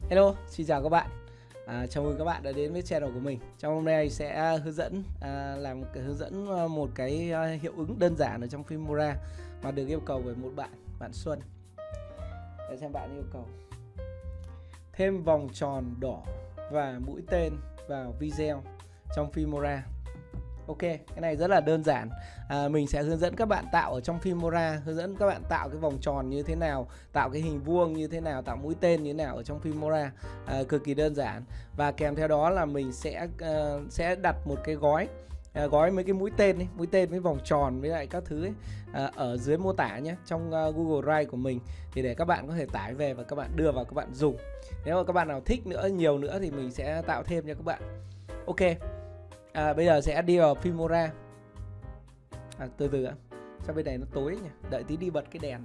Hello, xin chào các bạn. Chào mừng các bạn đã đến với channel của mình. Trong hôm nay sẽ hướng dẫn một cái hiệu ứng đơn giản ở trong Filmora mà được yêu cầu bởi một bạn Xuân. Để xem bạn yêu cầu thêm vòng tròn đỏ và mũi tên vào video trong Filmora. Ok, cái này rất là đơn giản. Mình sẽ hướng dẫn các bạn tạo ở trong Filmora, hướng dẫn các bạn tạo cái vòng tròn như thế nào, tạo cái hình vuông như thế nào, tạo mũi tên như thế nào ở trong Filmora. Cực kỳ đơn giản. Và kèm theo đó là mình sẽ đặt một cái gói mấy cái mũi tên với vòng tròn với lại các thứ ấy, ở dưới mô tả nhé, trong Google Drive của mình, thì để các bạn có thể tải về và các bạn đưa vào các bạn dùng. Nếu mà các bạn nào thích nhiều nữa thì mình sẽ tạo thêm cho các bạn. Ok. Bây giờ sẽ đi vào Filmora. Từ từ ạ. Sao bên này nó tối nhỉ? Đợi tí đi bật cái đèn.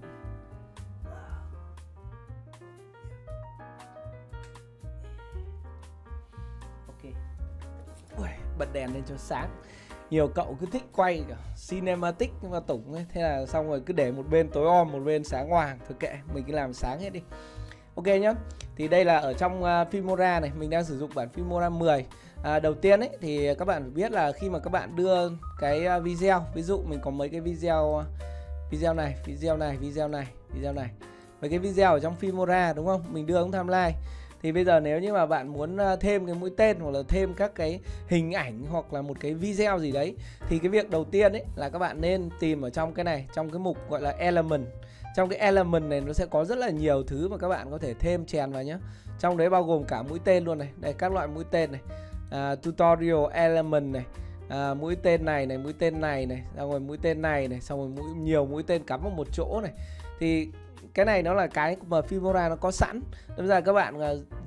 Ok. Ui, bật đèn lên cho sáng. Nhiều cậu cứ thích quay cả cinematic và tủng ấy. Thế là xong rồi cứ để một bên tối om, một bên sáng hoàng. Thôi kệ, mình cứ làm sáng hết đi. Ok nhá. Thì đây là ở trong Filmora này, mình đang sử dụng bản Filmora 10. Đầu tiên ấy thì các bạn phải biết là khi mà các bạn đưa cái video, ví dụ mình có mấy cái video này, mấy cái video ở trong Filmora đúng không? Mình đưa ông timeline. Thì bây giờ nếu như mà bạn muốn thêm cái mũi tên hoặc là thêm các cái hình ảnh hoặc là một cái video gì đấy, thì cái việc đầu tiên ấy là các bạn nên tìm ở trong cái này, trong cái mục gọi là element. Trong cái element này nó sẽ có rất là nhiều thứ mà các bạn có thể thêm chèn vào nhé. Trong đấy bao gồm cả mũi tên luôn này. Đây, các loại mũi tên này. Tutorial element này, mũi tên này, mũi tên này, xong rồi mũi tên này, xong rồi nhiều mũi tên cắm vào một chỗ này. Thì cái này nó là cái mà Filmora nó có sẵn, nên ra các bạn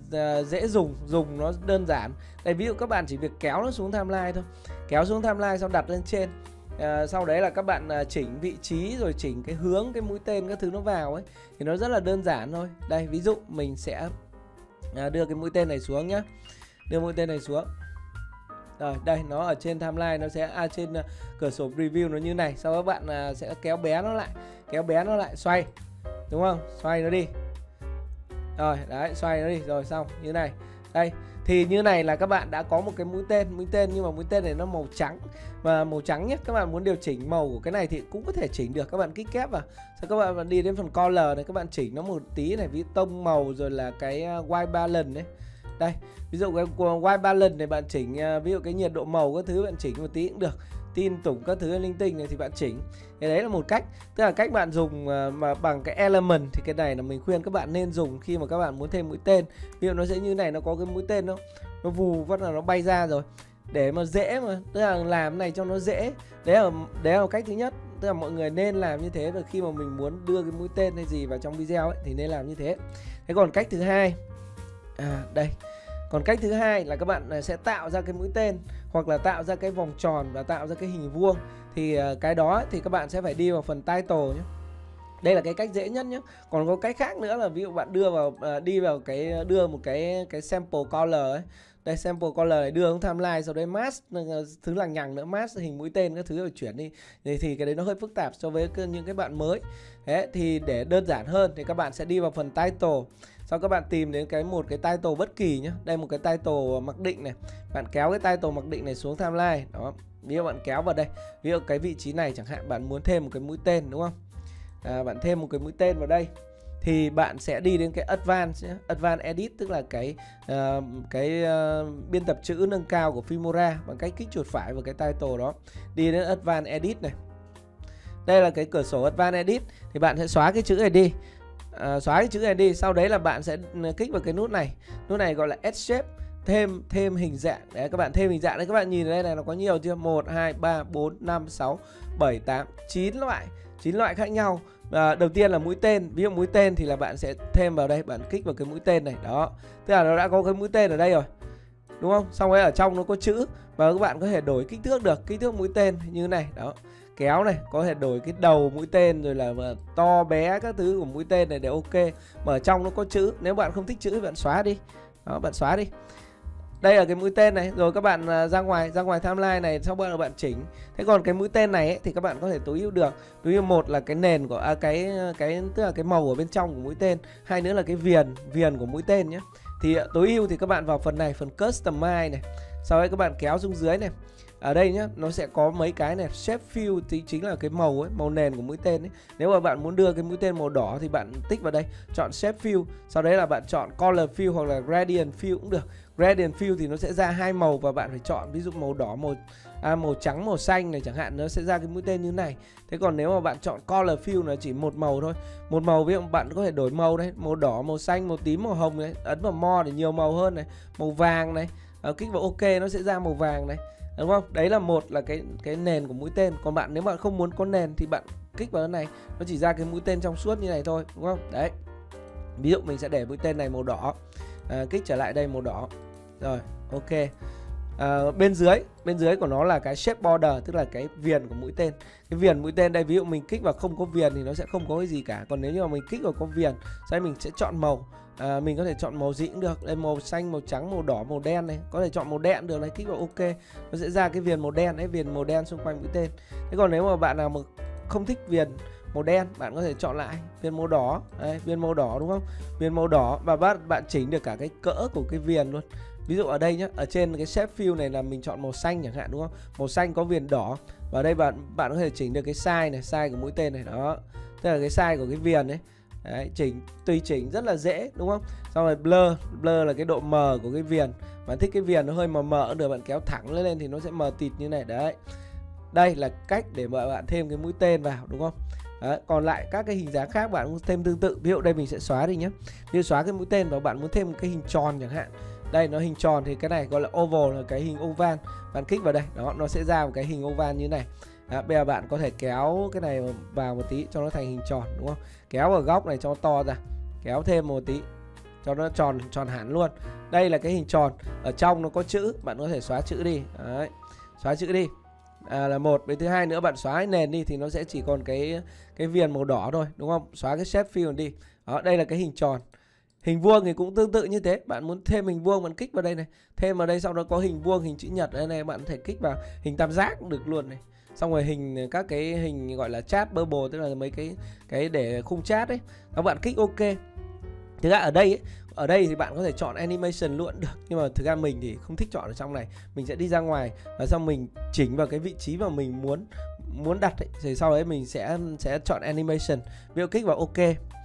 dễ dùng nó đơn giản. Đây, ví dụ các bạn chỉ việc kéo nó xuống timeline thôi, kéo xuống timeline xong đặt lên trên. Sau đấy là các bạn chỉnh vị trí rồi chỉnh cái hướng cái mũi tên các thứ nó vào ấy, thì nó rất là đơn giản thôi. Đây, ví dụ mình sẽ đưa cái mũi tên này xuống nhá. Đưa mũi tên này xuống. Rồi, đây nó ở trên timeline, nó sẽ trên cửa sổ preview nó như này. Sau đó các bạn sẽ kéo bé nó lại, xoay. Đúng không? Xoay nó đi. Rồi, đấy, xoay nó đi, rồi xong như này. Đây, thì như này là các bạn đã có một cái mũi tên nhưng mà mũi tên này nó màu trắng. Và màu trắng nhé, các bạn muốn điều chỉnh màu của cái này thì cũng có thể chỉnh được. Các bạn kích kép vào. Sau các bạn đi đến phần color này, các bạn chỉnh nó một tí này, ví tông màu rồi là cái white balance đấy. Đây, ví dụ cái white balance này bạn chỉnh, ví dụ cái nhiệt độ màu các thứ bạn chỉnh một tí cũng được. Tin tủng các thứ linh tinh này thì bạn chỉnh. Cái đấy là một cách, tức là cách bạn dùng mà bằng cái element. Thì cái này là mình khuyên các bạn nên dùng khi mà các bạn muốn thêm mũi tên. Ví dụ nó sẽ như này, nó có cái mũi tên nó vù vắt là nó bay ra rồi. Để mà dễ mà, tức là làm này cho nó dễ. Đấy là cách thứ nhất, tức là mọi người nên làm như thế. Và khi mà mình muốn đưa cái mũi tên hay gì vào trong video ấy thì nên làm như thế. Thế còn cách thứ hai, đây. Còn cách thứ hai là các bạn sẽ tạo ra cái mũi tên hoặc là tạo ra cái vòng tròn và tạo ra cái hình vuông. Thì cái đó thì các bạn sẽ phải đi vào phần title nhé. Đây là cái cách dễ nhất nhé. Còn có cách khác nữa là ví dụ bạn đưa một cái sample color ấy. Đây, sample color này đưa xuống timeline, sau đấy mask thứ lằng nhằng nữa, mask hình mũi tên các thứ rồi chuyển đi. Thì cái đấy nó hơi phức tạp so với những cái bạn mới. Thế thì để đơn giản hơn thì các bạn sẽ đi vào phần title. Sau các bạn tìm đến một cái title bất kỳ nhé. Đây, một cái title mặc định này. Bạn kéo cái title mặc định này xuống timeline. Đó. Ví dụ bạn kéo vào đây. Ví dụ cái vị trí này chẳng hạn bạn muốn thêm một cái mũi tên đúng không? Bạn thêm một cái mũi tên vào đây. Thì bạn sẽ đi đến cái Advanced nhé. Advanced Edit, tức là cái biên tập chữ nâng cao của Filmora bằng cách kích chuột phải vào cái title đó. Đi đến Advanced Edit này. Đây là cái cửa sổ Advanced Edit. Thì bạn sẽ xóa cái chữ này đi. Xóa cái chữ này đi. Sau đấy là bạn sẽ kích vào cái nút này. Nút này gọi là Add Shape. Thêm hình dạng. Đấy, các bạn thêm hình dạng. Đấy, các bạn nhìn ở đây này, nó có nhiều chưa? 1, 2, 3, 4, 5, 6, 7, 8, 9 loại. 9 loại khác nhau. Đầu tiên là mũi tên. Ví dụ mũi tên thì là bạn sẽ thêm vào đây. Bạn kích vào cái mũi tên này. Đó. Tức là nó đã có cái mũi tên ở đây rồi. Đúng không? Xong rồi ở trong nó có chữ. Và các bạn có thể đổi kích thước được. Kích thước mũi tên như thế này. Đó. Kéo này, có thể đổi cái đầu mũi tên rồi là to bé các thứ của mũi tên này đều ok. Mà ở trong nó có chữ. Nếu bạn không thích chữ thì bạn xóa đi. Đó, bạn xóa đi. Đây là cái mũi tên này. Rồi các bạn ra ngoài timeline này, sau đó bạn chỉnh. Thế còn cái mũi tên này ấy, thì các bạn có thể tối ưu được. Tối ưu một là cái nền của tức là cái màu ở bên trong của mũi tên. Hai nữa là cái viền của mũi tên nhé. Thì tối ưu thì các bạn vào phần này, phần Customize này. Sau đấy các bạn kéo xuống dưới này. Ở đây nhá, nó sẽ có mấy cái này, Shape Fill thì chính là cái màu ấy, màu nền của mũi tên ấy. Nếu mà bạn muốn đưa cái mũi tên màu đỏ thì bạn tích vào đây, chọn Shape Fill. Sau đấy là bạn chọn Color Fill hoặc là Gradient Fill cũng được. Gradient Fill thì nó sẽ ra hai màu và bạn phải chọn ví dụ màu đỏ, màu trắng, màu xanh này chẳng hạn, nó sẽ ra cái mũi tên như này. Thế còn nếu mà bạn chọn Color Fill là chỉ một màu thôi. Một màu, ví dụ bạn có thể đổi màu đấy, màu đỏ, màu xanh, màu tím, màu hồng này, ấn vào More để nhiều màu hơn này, màu vàng này. Kích vào OK nó sẽ ra màu vàng này. Đúng không? Đấy là một là cái nền của mũi tên. Còn bạn nếu bạn không muốn có nền thì bạn kích vào cái này, nó chỉ ra cái mũi tên trong suốt như này thôi, đúng không? Đấy. Ví dụ mình sẽ để mũi tên này màu đỏ. Kích trở lại đây màu đỏ. Rồi, OK. Bên dưới của nó là cái shape border, tức là cái viền của mũi tên. Cái viền mũi tên đây, ví dụ mình kích vào không có viền thì nó sẽ không có cái gì cả. Còn nếu như mà mình kích vào có viền, sau mình sẽ chọn màu. Mình có thể chọn màu gì cũng được. Đây màu xanh, màu trắng, màu đỏ, màu đen này. Có thể chọn màu đen được này, kích vào OK. Nó sẽ ra cái viền màu đen đấy, viền màu đen xung quanh mũi tên. Thế còn nếu mà bạn nào mà không thích viền màu đen, bạn có thể chọn lại viền màu đỏ. Đấy, viền màu đỏ đúng không? Viền màu đỏ và bạn chỉnh được cả cái cỡ của cái viền luôn. Ví dụ ở đây nhá, ở trên cái shape fill này là mình chọn màu xanh chẳng hạn đúng không? Màu xanh có viền đỏ. Và ở đây bạn có thể chỉnh được cái size này, size của mũi tên này đó. Tức là cái size của cái viền đấy. Đấy, tùy chỉnh rất là dễ đúng không? Xong rồi blur là cái độ mờ của cái viền. Bạn thích cái viền nó hơi mờ mờ được, bạn kéo thẳng lên thì nó sẽ mờ tịt như này đấy. Đây là cách để mà bạn thêm cái mũi tên vào đúng không? Đấy, còn lại các cái hình dáng khác bạn cũng thêm tương tự. Ví dụ đây mình sẽ xóa đi nhé. Ví dụ xóa cái mũi tên và bạn muốn thêm một cái hình tròn chẳng hạn. Đây nó hình tròn thì cái này gọi là oval, là cái hình oval. Bạn kích vào đây, đó nó sẽ ra một cái hình oval như này. Bây giờ bạn có thể kéo cái này vào một tí cho nó thành hình tròn đúng không? Kéo ở góc này cho nó to ra, kéo thêm một tí cho nó tròn hẳn luôn. Đây là cái hình tròn, ở trong nó có chữ, bạn có thể xóa chữ đi. Đấy, xóa chữ đi. Là một. Với thứ hai nữa, bạn xóa cái nền đi thì nó sẽ chỉ còn cái viền màu đỏ thôi đúng không? Xóa cái shape fill đi. Đó, đây là cái hình tròn. Hình vuông thì cũng tương tự như thế. Bạn muốn thêm hình vuông, bạn kích vào đây này, thêm vào đây, sau đó có hình vuông, hình chữ nhật đây này, bạn có thể kích vào. Hình tam giác cũng được luôn này. Xong rồi các cái hình gọi là chat bubble, tức là mấy cái để khung chat ấy. Các bạn kích OK. Thực ra ở đây thì bạn có thể chọn animation luôn được, nhưng mà thực ra mình thì không thích chọn ở trong này. Mình sẽ đi ra ngoài và xong mình chỉnh vào cái vị trí mà mình muốn đặt ấy. Thì sau đấy mình sẽ chọn animation. Ví dụ kích vào OK.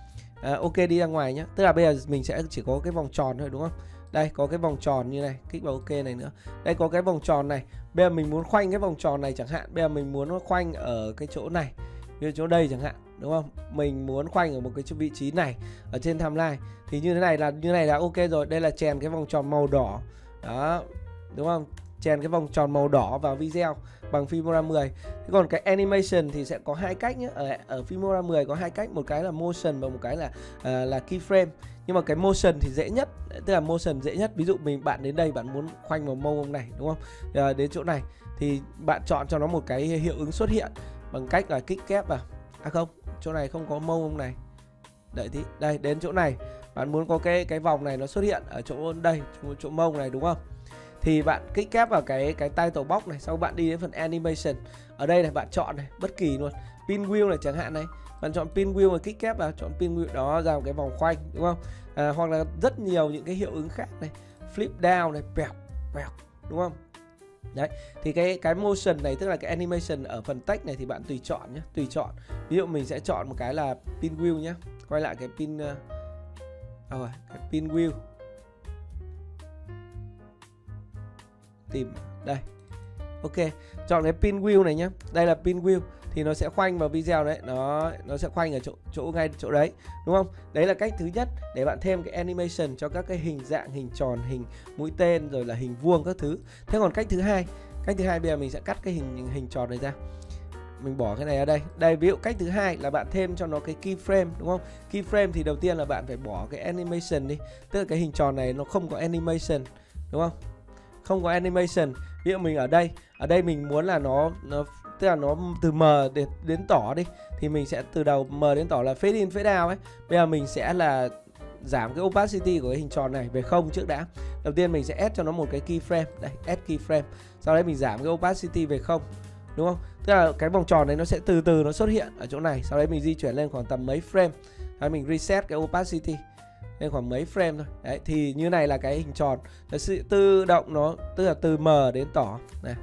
OK đi ra ngoài nhé. Tức là bây giờ mình sẽ chỉ có cái vòng tròn thôi đúng không? Đây có cái vòng tròn như này, kích vào OK này nữa. Đây có cái vòng tròn này. Bây giờ mình muốn khoanh cái vòng tròn này chẳng hạn. Bây giờ mình muốn nó khoanh ở cái chỗ này, như chỗ đây chẳng hạn đúng không? Mình muốn khoanh ở một cái vị trí này ở trên timeline thì như thế này là OK rồi. Đây là chèn cái vòng tròn màu đỏ. Đó, đúng không? Chèn cái vòng tròn màu đỏ vào video bằng Filmora 10. Thế còn cái animation thì sẽ có hai cách nhé. Ở Filmora 10 có hai cách, một cái là motion và một cái là keyframe. Nhưng mà cái motion thì dễ nhất, tức là motion dễ nhất. Ví dụ bạn đến đây bạn muốn khoanh vào mông ông này đúng không? Đến chỗ này thì bạn chọn cho nó một cái hiệu ứng xuất hiện bằng cách là kích kép vào. Không, chỗ này không có mông ông này. Đợi tí, đây đến chỗ này bạn muốn có cái vòng này nó xuất hiện ở chỗ đây, chỗ mông này đúng không? Thì bạn kích kép vào cái title box này, sau bạn đi đến phần animation. Ở đây này bạn chọn này, bất kỳ luôn. Pin wheel này chẳng hạn này, bạn chọn pin wheel và kích kép vào, chọn pin wheel đó ra một cái vòng khoanh đúng không? Hoặc là rất nhiều những cái hiệu ứng khác này, flip down này, bẹo đúng không? Đấy, thì cái motion này tức là cái animation ở phần text này thì bạn tùy chọn nhé, tùy chọn. Ví dụ mình sẽ chọn một cái là pin wheel nhé. Quay lại cái pin cái pin wheel. Tìm đây. OK, chọn cái pin wheel này nhé. Đây là pin wheel thì nó sẽ khoanh vào video đấy, nó sẽ khoanh ở chỗ ngay chỗ đấy, đúng không? Đấy là cách thứ nhất để bạn thêm cái animation cho các cái hình dạng, hình tròn, hình mũi tên rồi là hình vuông các thứ. Thế còn cách thứ hai bây giờ mình sẽ cắt cái hình tròn này ra. Mình bỏ cái này ở đây. Đây, ví dụ cách thứ hai là bạn thêm cho nó cái keyframe đúng không? Keyframe thì đầu tiên là bạn phải bỏ cái animation đi. Tức là cái hình tròn này nó không có animation đúng không? Không có animation. Ví dụ mình ở đây mình muốn là nó tức là nó từ mờ đến tỏ đi, thì mình sẽ từ đầu mờ đến tỏ là fade in fade out ấy. Bây giờ mình sẽ là giảm cái opacity của cái hình tròn này về 0 trước đã. Đầu tiên mình sẽ add cho nó một cái keyframe. Đây, add keyframe. Sau đấy mình giảm cái opacity về 0. Đúng không? Tức là cái vòng tròn này nó sẽ từ từ nó xuất hiện ở chỗ này. Sau đấy mình di chuyển lên khoảng tầm mấy frame. Sau đấy mình reset cái opacity. lên khoảng mấy frame thôi. Đấy, thì như này là cái hình tròn nó sẽ tự động, nó tức là từ mờ đến tỏ này.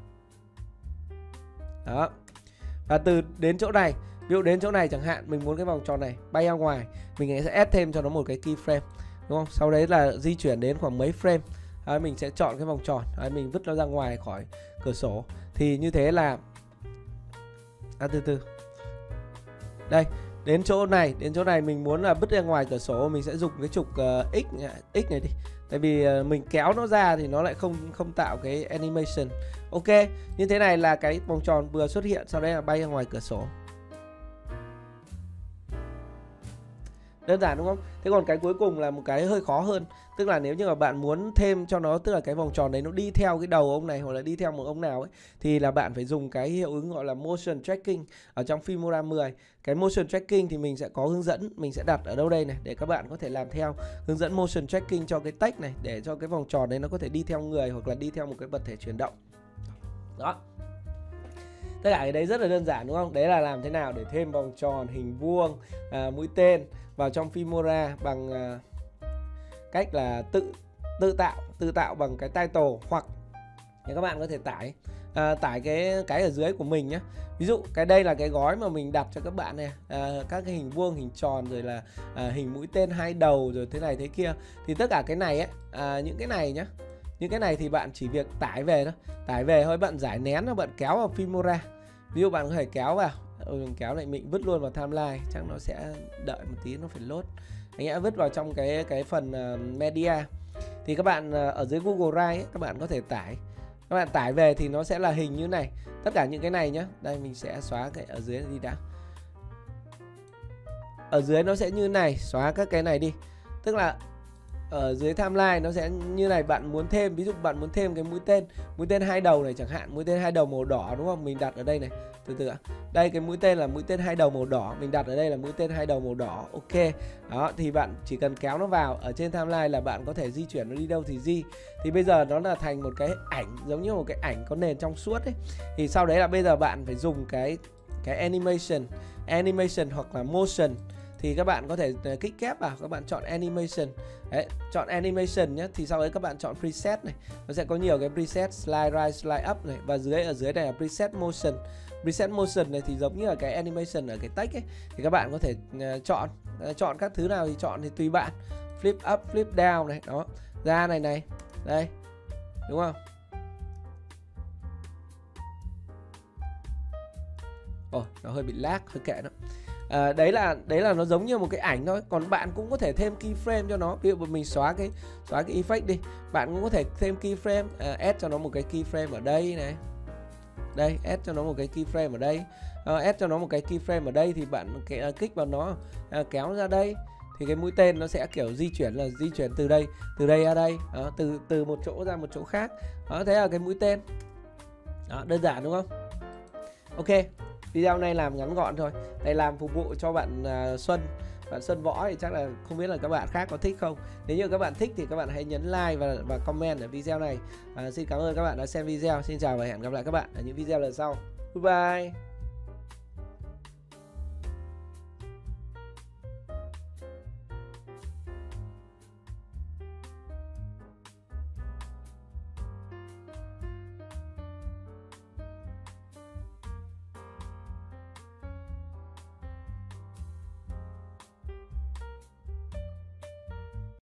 Đó. Và từ đến chỗ này, ví dụ đến chỗ này chẳng hạn, mình muốn cái vòng tròn này bay ra ngoài, mình sẽ add thêm cho nó một cái keyframe, đúng không? Sau đấy là di chuyển đến khoảng mấy frame. Đấy, mình sẽ chọn cái vòng tròn, đấy, mình vứt nó ra ngoài khỏi cửa sổ. Thì như thế là từ từ. Đây, đến chỗ này mình muốn là vứt ra ngoài cửa sổ, mình sẽ dùng cái trục X này đi. Tại vì mình kéo nó ra thì nó lại không tạo cái animation. Ok, như thế này là cái vòng tròn vừa xuất hiện, sau đấy là bay ra ngoài cửa sổ. Đơn giản đúng không? Thế còn cái cuối cùng là một cái hơi khó hơn. Tức là nếu như mà bạn muốn thêm cho nó, tức là cái vòng tròn đấy nó đi theo cái đầu ông này hoặc là đi theo một ông nào ấy, thì là bạn phải dùng cái hiệu ứng gọi là motion tracking ở trong Filmora 10. Cái motion tracking thì mình sẽ có hướng dẫn, mình sẽ đặt ở đâu đây này để các bạn có thể làm theo. Hướng dẫn motion tracking cho cái text này, để cho cái vòng tròn đấy nó có thể đi theo người hoặc là đi theo một cái vật thể chuyển động. Đó. Tất cả cái đấy rất là đơn giản đúng không? Đấy là làm thế nào để thêm vòng tròn, hình vuông, mũi tên vào trong Filmora bằng cách là tự tạo bằng cái title, hoặc các bạn có thể tải cái ở dưới của mình nhé. Ví dụ cái đây là cái gói mà mình đặt cho các bạn này, các cái hình vuông, hình tròn, rồi là hình mũi tên 2 đầu, rồi thế này thế kia. Thì tất cả cái này ấy, những cái này nhá, những cái này thì bạn chỉ việc tải về thôi. Tải về thôi, bạn giải nén nó, bạn kéo vào Filmora. Ví dụ bạn có thể kéo vào, kéo lại mình vứt luôn vào timeline, chắc nó sẽ đợi một tí, nó phải load. Anh đã vứt vào trong cái phần media. Thì các bạn ở dưới Google Drive ấy, các bạn có thể tải. Các bạn tải về thì nó sẽ là hình như này. Tất cả những cái này nhá. Đây mình sẽ xóa cái ở dưới đi đã. Ở dưới nó sẽ như này, xóa các cái này đi. Tức là ở dưới timeline nó sẽ như này. Bạn muốn thêm, ví dụ bạn muốn thêm cái mũi tên 2 đầu này chẳng hạn, mũi tên 2 đầu màu đỏ đúng không? Mình đặt ở đây này. Từ từ ạ. Đây cái mũi tên là mũi tên 2 đầu màu đỏ, mình đặt ở đây là mũi tên 2 đầu màu đỏ. Ok. Đó, thì bạn chỉ cần kéo nó vào ở trên timeline là bạn có thể di chuyển nó đi đâu thì di. Thì bây giờ nó là thành một cái ảnh, giống như một cái ảnh có nền trong suốt ấy. Thì sau đấy là bây giờ bạn phải dùng cái animation hoặc là motion. Thì các bạn có thể kích kép vào, các bạn chọn animation. Đấy, chọn animation nhé. Thì sau đấy các bạn chọn preset này. Nó sẽ có nhiều cái preset, slide right, slide up này. Và ở dưới này là preset motion. Preset motion này thì giống như là cái animation ở cái text ấy. Thì các bạn có thể chọn các thứ nào thì chọn thì tùy bạn. Flip up, flip down này. Đó, ra này này. Đây, đúng không? Ồ, nó hơi bị lag, hơi kệ nó. Đấy là nó giống như một cái ảnh thôi. Còn bạn cũng có thể thêm keyframe cho nó. Ví dụ mình xóa cái effect đi, bạn cũng có thể thêm keyframe, add cho nó một cái keyframe ở đây này. Đây, add cho nó một cái keyframe ở đây. Add cho nó một cái keyframe ở đây thì bạn kích vào nó, kéo nó ra đây. Thì cái mũi tên nó sẽ kiểu di chuyển từ đây ra đây. Đó, từ một chỗ ra một chỗ khác. Đó, thế là cái mũi tên. Đó, đơn giản đúng không? Ok. Video này làm ngắn gọn thôi. Đây làm phục vụ cho bạn Xuân. Bạn Xuân Võ thì chắc là không biết là các bạn khác có thích không. Nếu như các bạn thích thì các bạn hãy nhấn like và comment ở video này. Xin cảm ơn các bạn đã xem video. Xin chào và hẹn gặp lại các bạn ở những video lần sau. Bye bye.